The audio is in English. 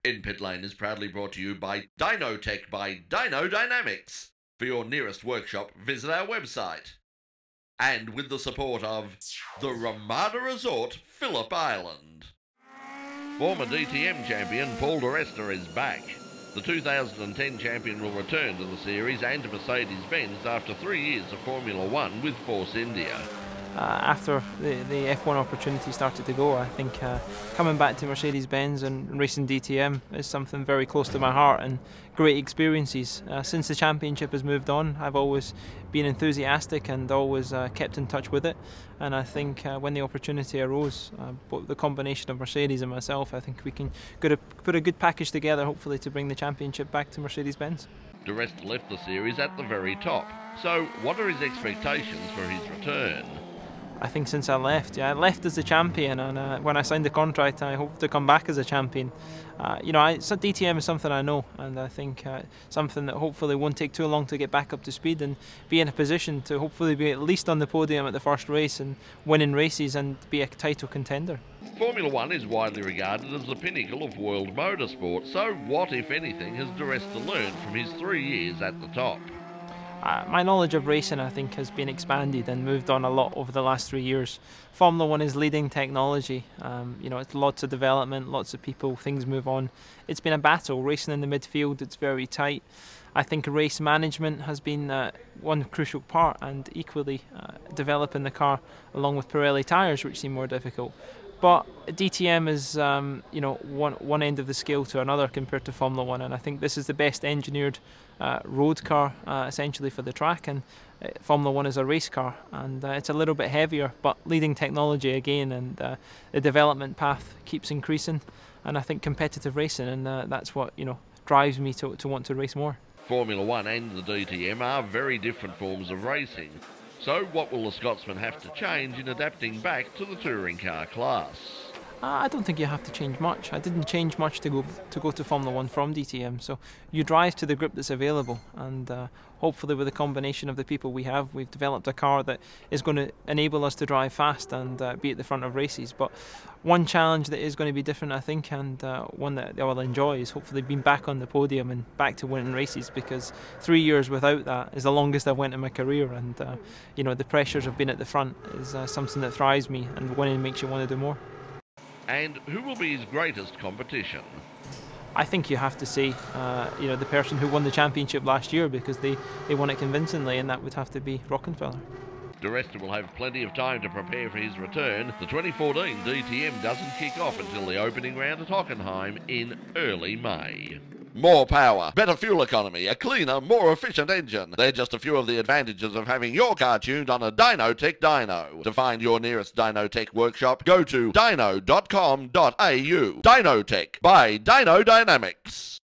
In Pit Lane is proudly brought to you by Dynotech by Dyno Dynamics. For your nearest workshop, visit our website. And with the support of the Ramada Resort, Phillip Island. Former DTM champion Paul di Resta is back. The 2010 champion will return to the series and to Mercedes-Benz after 3 years of Formula One with Force India. After the F1 opportunity started to go, I think coming back to Mercedes-Benz and racing DTM is something very close to my heart and great experiences. Since the championship has moved on, I've always been enthusiastic and always kept in touch with it. And I think when the opportunity arose, both the combination of Mercedes and myself, I think we can put a good package together, hopefully, to bring the championship back to Mercedes-Benz. Di Resta left the series at the very top. So, what are his expectations for his return? I think since I left as a champion, and when I signed the contract, I hope to come back as a champion. DTM is something I know, and I think something that hopefully won't take too long to get back up to speed and be in a position to hopefully be at least on the podium at the first race and winning races and be a title contender. Formula One is widely regarded as the pinnacle of world motorsport, so what, if anything, has Di Resta learned from his 3 years at the top? My knowledge of racing, I think, has been expanded and moved on a lot over the last 3 years. Formula One is leading technology. It's lots of development, lots of people, things move on. It's been a battle. Racing in the midfield, it's very tight. I think race management has been one crucial part, and equally developing the car along with Pirelli tyres, which seem more difficult. But DTM is, one end of the scale to another compared to Formula One, and I think this is the best engineered road car, essentially, for the track. And Formula One is a race car, and it's a little bit heavier, but leading technology again, and the development path keeps increasing. And I think competitive racing, and that's what drives me to want to race more. Formula One and the DTM are very different forms of racing. So what will the Scotsman have to change in adapting back to the touring car class? I don't think you have to change much. I didn't change much to go to Formula One from DTM. So you drive to the grip that's available, and hopefully with the combination of the people we have, we've developed a car that is going to enable us to drive fast and be at the front of races. But one challenge that is going to be different, I think, and one that I will enjoy, is hopefully being back on the podium and back to winning races, because 3 years without that is the longest I've went in my career, and the pressures of being at the front is something that thrives me, and winning makes you want to do more. And who will be his greatest competition? I think you have to say, the person who won the championship last year, because they won it convincingly, and that would have to be Rockenfeller. Di Resta will have plenty of time to prepare for his return. The 2014 DTM doesn't kick off until the opening round at Hockenheim in early May. More power, better fuel economy, a cleaner, more efficient engine. They're just a few of the advantages of having your car tuned on a Dynotech dyno. To find your nearest Dynotech workshop, go to dyno.com.au. Dynotech by Dyno Dynamics.